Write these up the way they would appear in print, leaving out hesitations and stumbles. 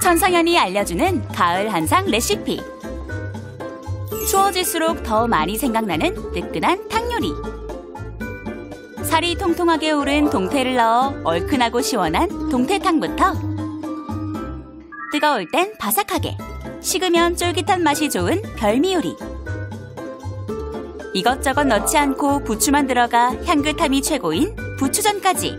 천상현이 알려주는 가을 한상 레시피. 추워질수록 더 많이 생각나는 뜨끈한 탕 요리. 살이 통통하게 오른 동태를 넣어 얼큰하고 시원한 동태탕부터 뜨거울 땐 바삭하게, 식으면 쫄깃한 맛이 좋은 별미 요리. 이것저것 넣지 않고 부추만 들어가 향긋함이 최고인 부추전까지.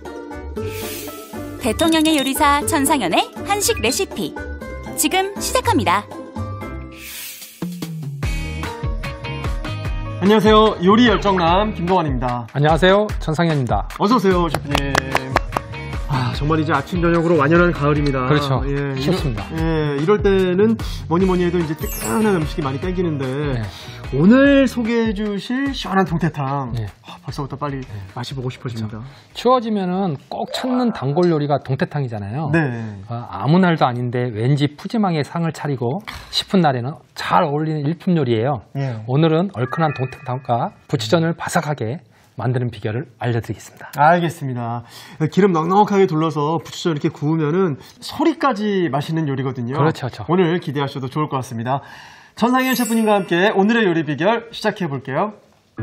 대통령의 요리사 천상현의 한식 레시피. 지금 시작합니다. 안녕하세요. 요리 열정남 김동완입니다. 안녕하세요. 천상현입니다. 어서오세요, 셰프님. 정말 이제 아침 저녁으로 완연한 가을입니다. 그렇죠. 좋습니다. 이럴 때는 뭐니 해도 이제 뜨끈한 음식이 많이 땡기는데 오늘 소개해 주실 시원한 동태탕 벌써부터 빨리 마셔보고 싶어집니다. 그렇죠. 추워지면은 꼭 찾는 단골 요리가 동태탕이잖아요. 네. 아무 날도 아닌데 왠지 푸짐하게 상을 차리고 싶은 날에는 잘 어울리는 일품 요리예요. 오늘은 얼큰한 동태탕과 부추전을 바삭하게 만드는 비결을 알려드리겠습니다. 알겠습니다. 기름 넉넉하게 둘러서 부추전 이렇게 구우면은 소리까지 맛있는 요리거든요. 그렇죠. 오늘 기대하셔도 좋을 것 같습니다. 천상현 셰프님과 함께 오늘의 요리 비결 시작해 볼게요.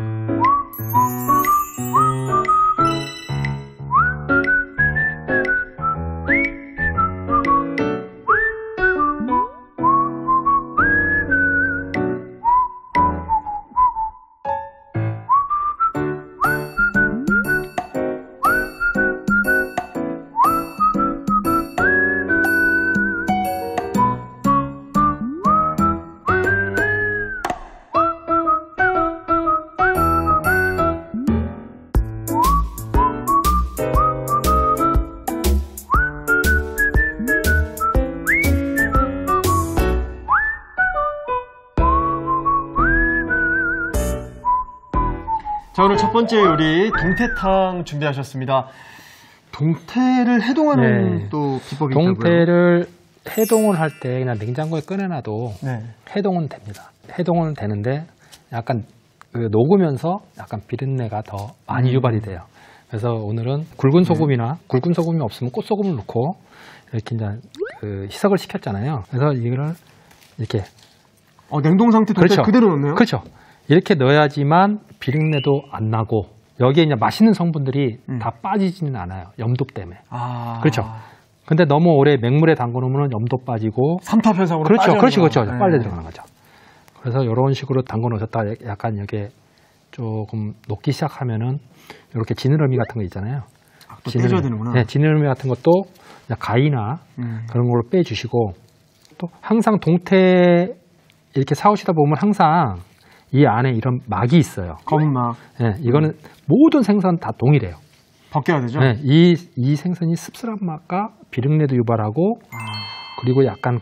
자, 오늘 첫 번째 요리 동태탕 준비하셨습니다. 동태를 해동하는 또 비법이 있다고요? 동태를 해동을 할 때 그냥 냉장고에 꺼내놔도 해동은 됩니다. 해동은 되는데 약간 녹으면서 약간 비린내가 더 많이 유발이 돼요. 그래서 오늘은 굵은 소금이나 굵은 소금이 없으면 꽃소금을 넣고 이렇게 이제 희석을 시켰잖아요. 그래서 이거를 이렇게 냉동 상태 동태 그대로 넣네요? 그렇죠. 이렇게 넣어야지만 비린내도 안 나고 여기에 이제 맛있는 성분들이 다 빠지지는 않아요. 염도 때문에. 그렇죠. 근데 너무 오래 맹물에 담궈 놓으면 염도 빠지고 삼투압 현상으로 그렇죠. 빨리 들어가는 거죠. 그래서 이런 식으로 담궈 놓으셨다 약간 여기에 조금 녹기 시작하면은 이렇게 지느러미 같은 거 있잖아요. 또 빼줘야 되는구나. 네, 지느러미 같은 것도 가위나 그런 걸로 빼주시고, 또 항상 동태 이렇게 사오시다 보면 항상 이 안에 이런 막이 있어요. 검은 막. 네, 이거는 모든 생선 다 동일해요. 벗겨야 되죠? 네, 이 생선이 씁쓸한 맛과 비린내도 유발하고, 그리고 약간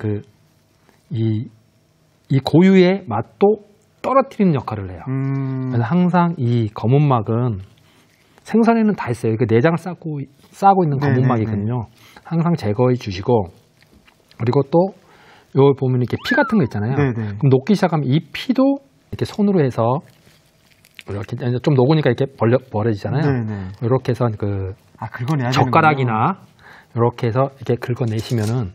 이 고유의 맛도 떨어뜨리는 역할을 해요. 그래서 항상 이 검은 막은 생선에는 다 있어요. 그 내장을 싸고 있는 검은 막이거든요. 항상 제거해 주시고, 그리고 또 요 보면 이렇게 피 같은 거 있잖아요. 그럼 녹기 시작하면 이 피도 이렇게 손으로 해서 이렇게 좀 녹으니까 이렇게 버려지잖아요. 이렇게 해서 긁어내야 젓가락이나 이렇게 해서 이렇게 긁어내시면은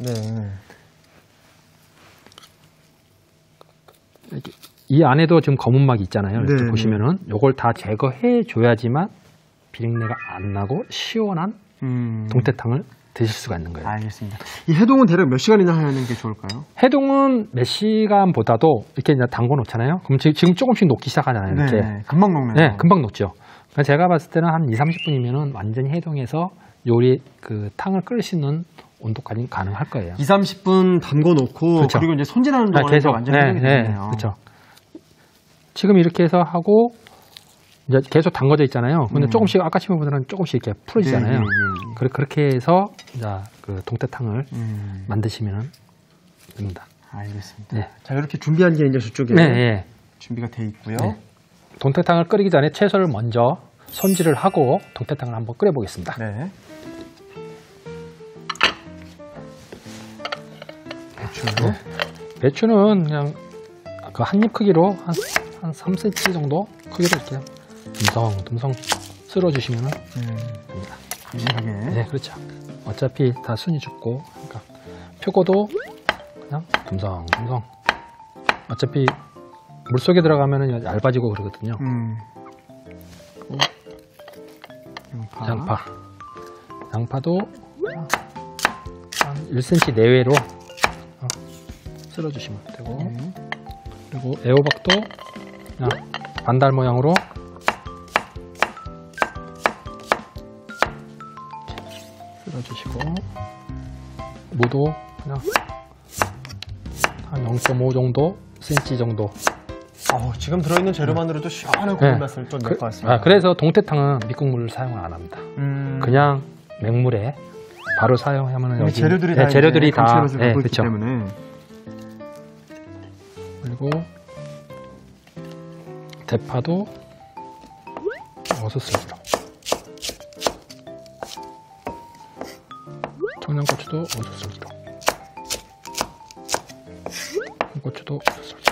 이렇게 이 안에도 지금 검은 막이 있잖아요. 이렇게 보시면은 요걸 다 제거해 줘야지만 비린내가 안 나고 시원한 동태탕을 드실 수가 있는 거예요. 알겠습니다. 이 해동은 대략 몇 시간이나 하는 게 좋을까요? 해동은 몇 시간보다도 이렇게 이제 담궈 놓잖아요. 그럼 지금 조금씩 녹기 시작하잖아요. 이렇게. 금방 녹네요. 네, 금방 녹죠. 그러니까 제가 봤을 때는 한 2~30분이면은 완전히 해동해서 요리 탕을 끓일 수 있는 온도까지 가능할 거예요. 2~30분 담궈 놓고 그리고 이제 손질하는 동안에 계속 완전히 해동이 되네요. 그렇죠. 지금 이렇게 해서 하고 이제 계속 담궈져 있잖아요. 근데 조금씩 아까 치면보다는 조금씩 이렇게 풀어지잖아요. 그렇게 해서 이제 그 동태탕을 만드시면 됩니다. 알겠습니다. 자, 이렇게 준비한 게 이제 저쪽에 준비가 돼 있고요. 동태탕을 끓이기 전에 채소를 먼저 손질을 하고 동태탕을 한번 끓여보겠습니다. 배추는 그냥 그 한 입 크기로 한 3cm 정도 크기로 이렇게 듬성 쓸어주시면 됩니다. 미세하게. 네, 그렇죠. 어차피 다 순이 죽고, 그러니까 표고도 그냥 듬성듬성. 어차피 물속에 들어가면 얇아지고 그러거든요. 양파도 한 1cm 내외로 쓸어주시면 되고, 그리고 애호박도 그냥 반달 모양으로 쓸어주시고, 무도 그냥 한 0.5 정도, cm 정도. 지금 들어있는 재료만으로도 시원한 국물 맛을 좀 낼 것 같습니다. 그래서 동태탕은 밑국물을 사용을 안 합니다. 그냥 맹물에 바로 사용하면 여기 재료들이 다 그렇죠. 때문에. 그리고 대파도 어슷썰기로, 청양고추도 어슷썰기로, 고추도 어슷썰기로.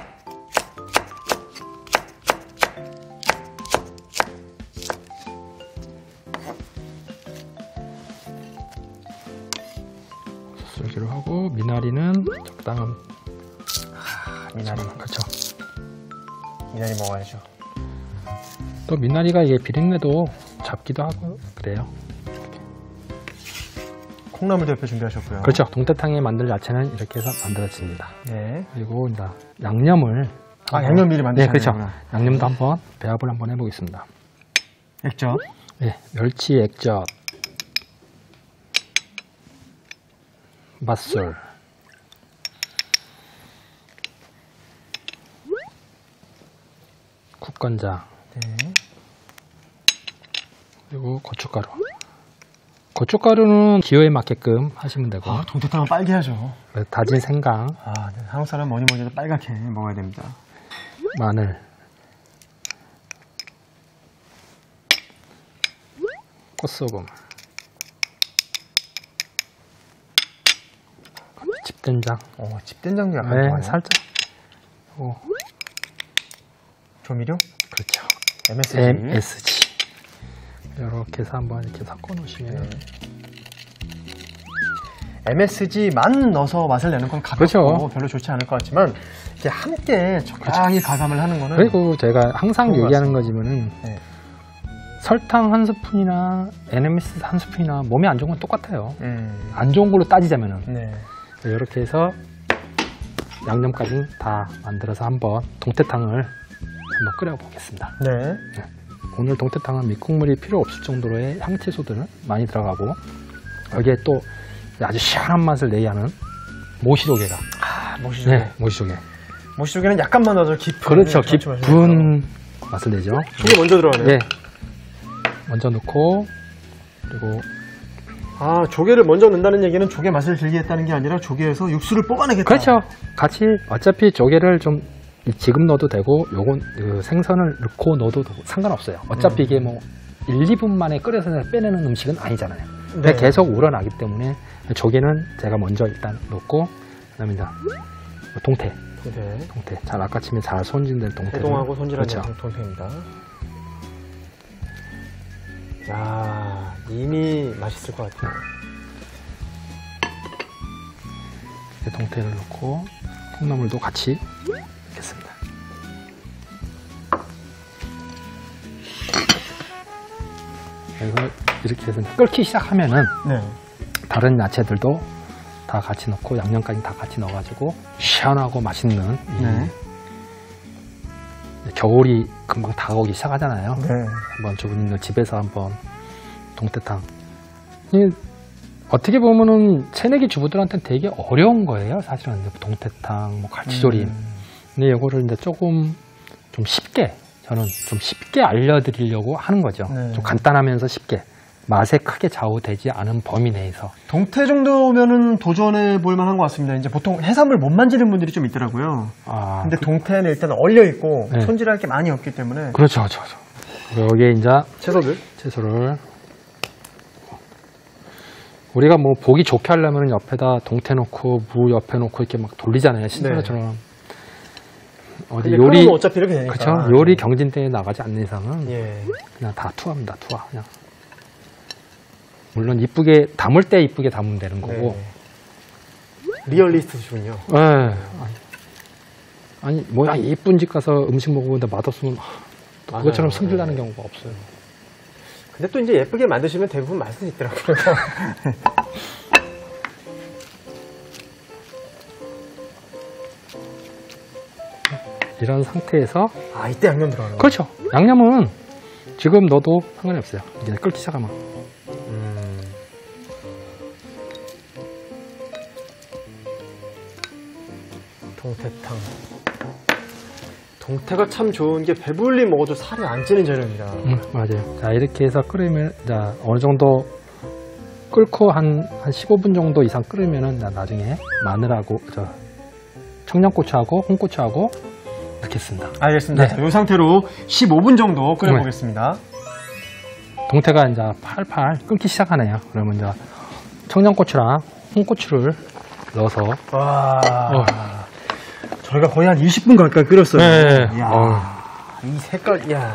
썰기로 하고, 미나리는 적당한. 미나리. 그렇죠. 미나리 먹어야죠. 또 미나리가 이게 비린내도 잡기도 하고 그래요. 콩나물도 옆에 준비하셨고요. 그렇죠. 동태탕에 만들 야채는 이렇게 해서 만들어집니다. 네. 그리고 이제 양념을. 양념 미리 만드셔야 네, 그렇죠. 되는구나. 양념도 한번 배합을 한번 해보겠습니다. 액젓. 네, 멸치 액젓, 맛술, 국간장, 네. 그리고 고춧가루. 고춧가루는 기호에 맞게끔 하시면 되고, 동태탕은 빨개 하죠. 다진 생강, 네. 한국 사람 뭐니 해도 빨갛게 먹어야 됩니다. 마늘, 꽃소금, 집된장. 집된장도 약간 네, 좋아요. 살짝. 조미료? 그렇죠. MSG. 이렇게 해서 한번 이렇게 섞어 놓으시면. MSG만 넣어서 맛을 내는 건 가볍고 그렇죠. 별로 좋지 않을 것 같지만, 이게 함께 적당히 가감을 하는 거는. 그리고 제가 항상 얘기하는 거지만은, 네. 설탕 한 스푼이나 NMS 한 스푼이나 몸에 안 좋은 건 똑같아요. 안 좋은 걸로 따지자면은. 네. 이렇게 해서 양념까지 다 만들어서 한번 동태탕을 한번 끓여보겠습니다. 네. 오늘 동태탕은 밑국물이 필요 없을 정도로의 향채소들 많이 들어가고, 여기에 또 아주 시원한 맛을 내게 하는 모시조개가. 모시조개. 네, 모시조개. 모시조개는 약간만 넣어서 깊은. 그렇죠. 깊은 맛을 내죠. 이게 먼저 들어가네요. 네. 먼저 넣고, 그리고 조개를 먼저 넣는다는 얘기는 조개 맛을 즐기겠다는 게 아니라 조개에서 육수를 뽑아내겠다. 그렇죠. 같이 어차피 조개를 좀 지금 넣어도 되고, 요건 그 생선을 넣고 넣어도 상관없어요. 어차피 이게 뭐 1, 2분 만에 끓여서 빼내는 음식은 아니잖아요. 네. 계속 우러나기 때문에 조개는 제가 먼저 일단 넣고, 그다음에 이제 동태. 잘 아까침에 잘 손질된 동태. 해동하고 손질한 그렇죠. 동태입니다. 야, 이미 맛있을 것 같아요. 동태를 넣고 콩나물도 같이 넣겠습니다. 그래서 이렇게 해서 끓기 시작하면은 다른 야채들도 다 같이 넣고 양념까지 다 같이 넣어가지고 시원하고 맛있는 겨울이 금방 다가오기 시작하잖아요. 한번 저분들 집에서 한번 동태탕. 어떻게 보면은 새내기 주부들한테는 되게 어려운 거예요. 사실은 동태탕, 뭐 갈치조림. 근데 이거를 이제 조금 좀 쉽게, 저는 좀 쉽게 알려드리려고 하는 거죠. 좀 간단하면서 쉽게. 맛에 크게 좌우되지 않은 범위 내에서. 동태 정도면은 도전해 볼 만한 것 같습니다. 이제 보통 해산물 못 만지는 분들이 좀 있더라고요. 근데 동태는 일단 얼려 있고 손질할 게 많이 없기 때문에. 그렇죠. 여기에 이제 채소를 우리가 뭐 보기 좋게 하려면 옆에다 동태 놓고 무 옆에 놓고 이렇게 막 돌리잖아요. 신선처럼. 어디 요리 어차피 이렇게 되니까. 그렇죠. 요리 경진대에 나가지 않는 이상은 그냥 다 투하입니다. 투하 그냥. 물론 이쁘게 담을 때 이쁘게 담으면 되는 거고 리얼리스트시군요. 네. 아니 뭐야 예쁜 집 가서 음식 먹어보는데 맛없으면 또 그것처럼 성질 나는 경우가 없어요. 근데 또 이제 예쁘게 만드시면 대부분 맛은 있더라고요. 이런 상태에서 이때 양념 들어가는 거예요? 그렇죠. 양념은 지금 넣어도 상관이 없어요. 이제 끓기 시작하면. 동태탕. 동태가 참 좋은 게 배불리 먹어도 살이 안 찌는 재료입니다. 맞아요. 자, 이렇게 해서 끓이면, 자, 어느 정도 끓고 한 15분 정도 이상 끓으면은 나중에 마늘하고, 청양고추하고 홍고추하고 넣겠습니다. 알겠습니다. 네. 이 상태로 15분 정도 끓여보겠습니다. 동태가 이제 팔팔 끓기 시작하네요. 그러면 이제 청양고추랑 홍고추를 넣어서. 저희가 거의 한 20분 가까이 끓였어요. 네. 이 색깔, 이야.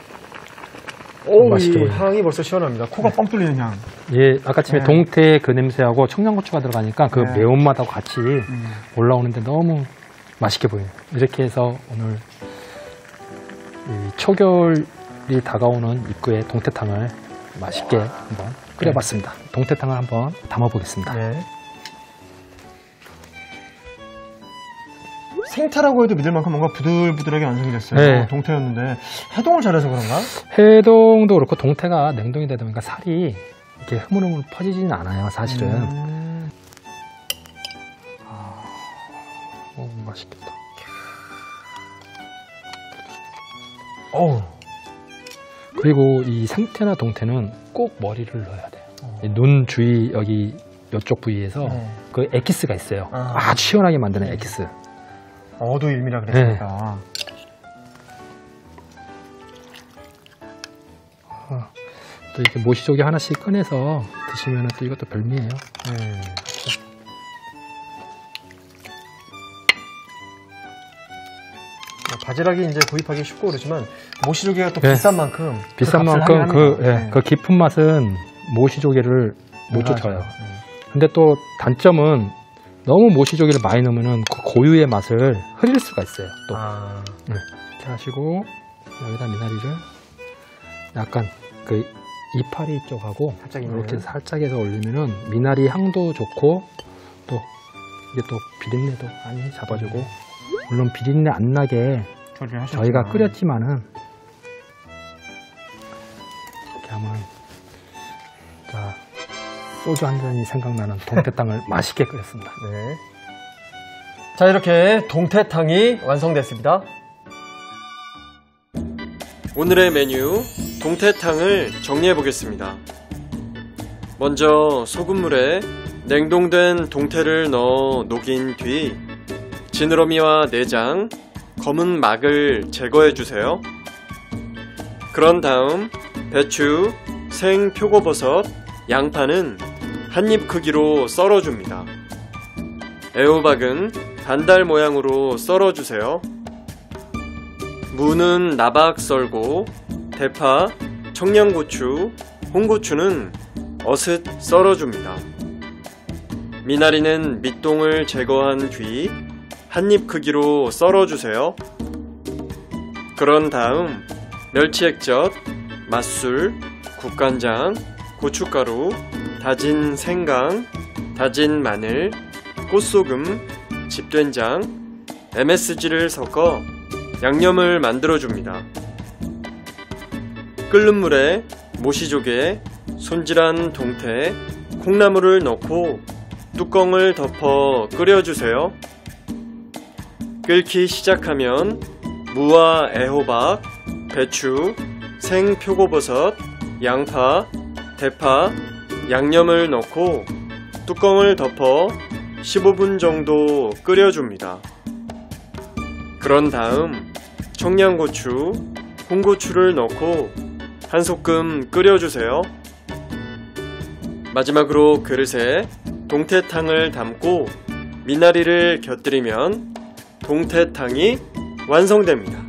오, 맛있게 이 향이 벌써 시원합니다. 코가 뻥 뚫리는 향. 예, 아까 전에 동태 그 냄새하고 청양고추가 들어가니까 그 매운맛하고 같이 올라오는데 너무 맛있게 보여요. 이렇게 해서 오늘 이 초겨울이 다가오는 입구에 동태탕을 맛있게 한번 끓여봤습니다. 동태탕을 한번 담아보겠습니다. 네. 생태라고 해도 믿을 만큼 뭔가 부들부들하게 완성이 됐어요. 네. 동태였는데 해동을 잘해서 그런가? 해동도 그렇고 동태가 냉동이 되다 보니까 살이 이렇게 흐물흐물 퍼지지는 않아요, 사실은. 맛있겠다. 그리고 이 생태나 동태는 꼭 머리를 넣어야 돼요. 이 눈 주위 여기 이쪽 부위에서 그 에키스가 있어요. 아주 시원하게 만드는 에키스. 어두일미라 그랬으니까. 또 이렇게 모시조개 하나씩 꺼내서 드시면 또 이것도 별미예요. 바지락이 이제 구입하기 쉽고 그렇지만 모시조개가 또 비싼 만큼 그 깊은 맛은 모시조개를 못 쫓아요. 근데 또 단점은 너무 모시조개를 많이 넣으면 그 고유의 맛을 흐릴 수가 있어요. 또 이렇게 하시고 여기다 미나리를 약간 그 이파리 쪽하고 이렇게 살짝 해서 올리면은 미나리 향도 좋고 또 이게 또 비린내도 많이 잡아주고 물론 비린내 안 나게 저희가 끓였지만은 이렇게 하면 자 소주 한 잔이 생각나는 동태탕을 맛있게 끓였습니다. 네. 자, 이렇게 동태탕이 완성됐습니다. 오늘의 메뉴 동태탕을 정리해 보겠습니다. 먼저 소금물에 냉동된 동태를 넣어 녹인 뒤 지느러미와 내장, 검은 막을 제거해 주세요. 그런 다음 배추, 생 표고버섯, 양파는 한입 크기로 썰어줍니다. 애호박은 반달 모양으로 썰어주세요. 무는 나박 썰고 대파, 청양고추, 홍고추는 어슷 썰어줍니다. 미나리는 밑동을 제거한 뒤 한입 크기로 썰어주세요. 그런 다음 멸치액젓, 맛술, 국간장, 고춧가루, 다진 생강, 다진 마늘, 꽃소금, 집된장, MSG를 섞어 양념을 만들어줍니다. 끓는 물에 모시조개, 손질한 동태, 콩나물을 넣고 뚜껑을 덮어 끓여주세요. 끓기 시작하면 무와 애호박, 배추, 생 표고버섯, 양파, 대파, 양념을 넣고 뚜껑을 덮어 15분 정도 끓여줍니다. 그런 다음 청양고추, 홍고추를 넣고 한 소끔 끓여주세요. 마지막으로 그릇에 동태탕을 담고 미나리를 곁들이면 동태탕이 완성됩니다.